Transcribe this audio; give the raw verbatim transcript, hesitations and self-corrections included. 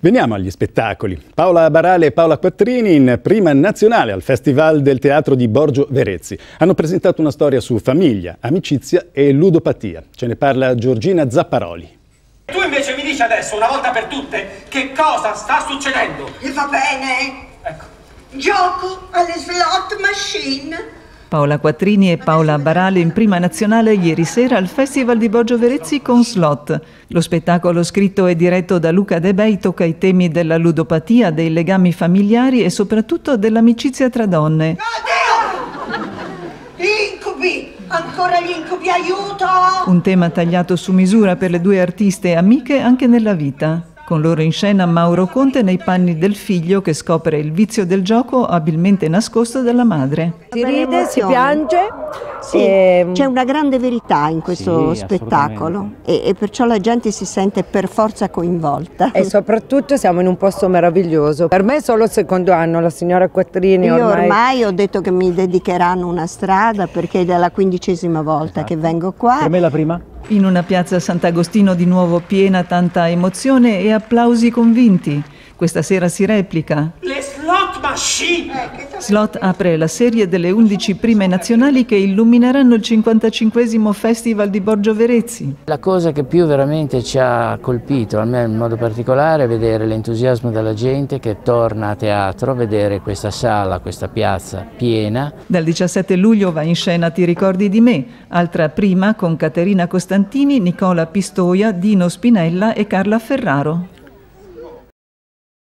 Veniamo agli spettacoli. Paola Barale e Paola Quattrini in prima nazionale al Festival del Teatro di Borgio Verezzi. Hanno presentato una storia su famiglia, amicizia e ludopatia. Ce ne parla Giorgina Zapparoli. Tu invece mi dici adesso, una volta per tutte, che cosa sta succedendo? E va bene? Ecco. Gioco alle slot machine. Paola Quattrini e Paola Barale in prima nazionale ieri sera al Festival di Borgio Verezzi con Slot. Lo spettacolo scritto e diretto da Luca De Bei tocca i temi della ludopatia, dei legami familiari e soprattutto dell'amicizia tra donne. Oddio! Incubi! Ancora gli incubi, aiuto! Un tema tagliato su misura per le due artiste amiche anche nella vita. Con loro in scena Mauro Conte nei panni del figlio che scopre il vizio del gioco abilmente nascosto dalla madre. Si ride, si piange. Sì, e... c'è una grande verità in questo sì, spettacolo e, e perciò la gente si sente per forza coinvolta. E soprattutto siamo in un posto meraviglioso. Per me è solo il secondo anno, la signora Quattrini Io ormai... ormai ho detto che mi dedicheranno una strada perché è la quindicesima volta che vengo qua. Per me è la prima. In una piazza Sant'Agostino di nuovo piena, tanta emozione e applausi convinti. Questa sera si replica. Le slot machine! Slot apre la serie delle undici prime nazionali che illumineranno il cinquantacinquesimo Festival di Borgio Verezzi. La cosa che più veramente ci ha colpito, a me in modo particolare, è vedere l'entusiasmo della gente che torna a teatro, vedere questa sala, questa piazza piena. Dal diciassette luglio va in scena Ti ricordi di me, altra prima con Caterina Costantini, Nicola Pistoia, Dino Spinella e Carla Ferraro.